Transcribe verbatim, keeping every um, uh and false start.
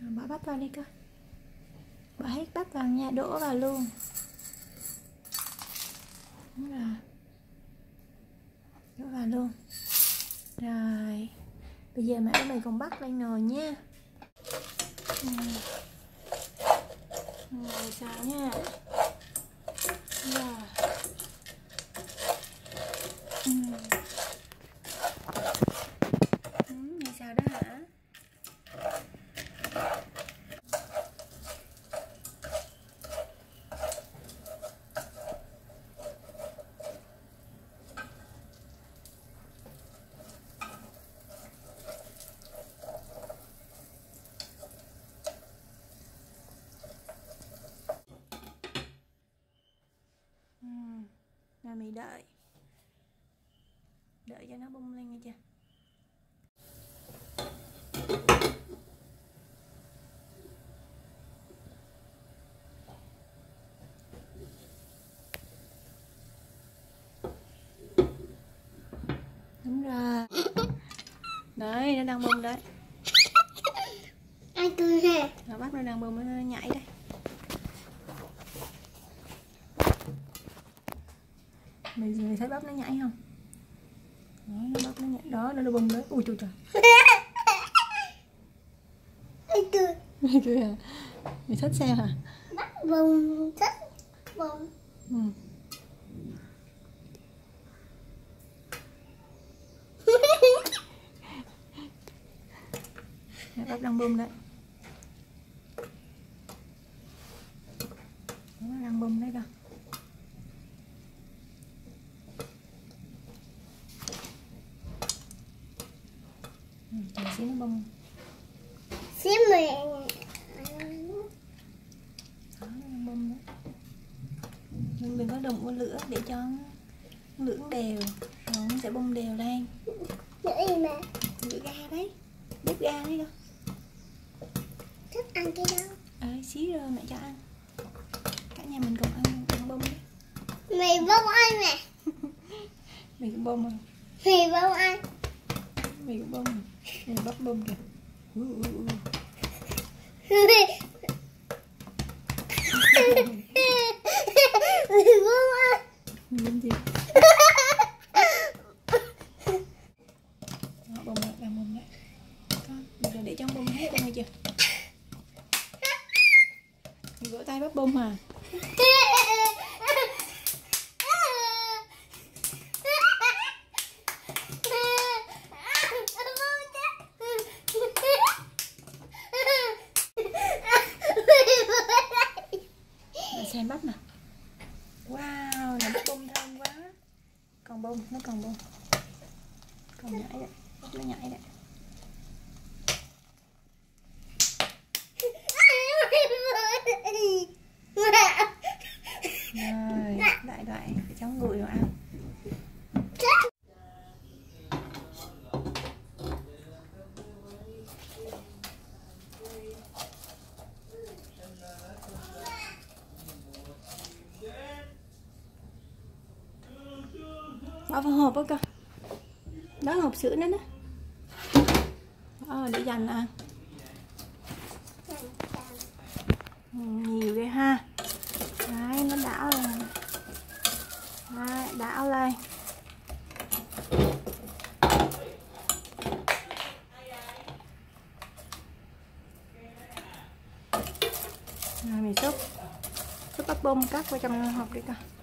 Bỏ bắp vào đi cơ. Bỏ hết bắp vào nha, đổ vào luôn. Đúng rồi. Đổ vào luôn. Rồi. Bây giờ mẹ với mày còn bắt lên nồi nha. Ừ. Rồi sao nha. Rồi. Ừ. Ừ, mày sao đó hả? Rồi mày đợi. Đợi cho nó bung lên nghe chưa? Đúng rồi. Đấy, nó đang bung đấy. Ai cười hả? Nó bắt nó đang bung, nó nhảy đây. Mày, mày thấy bắp nó nhảy không? Đó, nó bắp nó nhảy. Đó, nó bung đấy. Ui trời trời. Ai cười? Mày cười hả? Mày thích xem hả? Bắt bùng thích bùng. Ừ. Bắp đang bung đấy. Nó đang bung đấy đâu. Ừ, chờ xíu nó bung. Xíu mẹ. Đó, nó đang bung đấy. Nhưng đừng có đụng vào lửa để cho lửa đều, rồi nó sẽ bung đều lên. Lửa gì mà? Lửa ga đấy, bếp ga đấy đâu. Thích ăn cái đó. Ờ, xí rồi mẹ cho ăn. Cả nhà mình cùng ăn, ăn bông đấy. Mày bông ăn nè. Mày cũng bông không? Mày bông ăn. Mày cũng bông à? Mày bắp bông kìa. Uh, uh, uh. Mày bông ăn. Mày bông gì? Đó, bông đấy, đang bông đấy. Con, bây để trong bông hết bông hay chưa? Mày vỗ tay bắp bông à? Xem bắp nè. Wow, là bắp bông thơm quá. Còn bông, nó còn bông. Còn nhảy đấy, bắp nó nhảy đấy. Rồi, đại đại cháu ngồi vào ăn. Bỏ vào hộp đó cơ. Đó hộp sữa nữa đó. Ờ, để dành à. Ừ, nhiều ghê ha. Đấy, nó đảo lên. Đấy, đảo lên. Rồi mình xúc. Xúc bắp bông cắt vào trong hộp đi coi.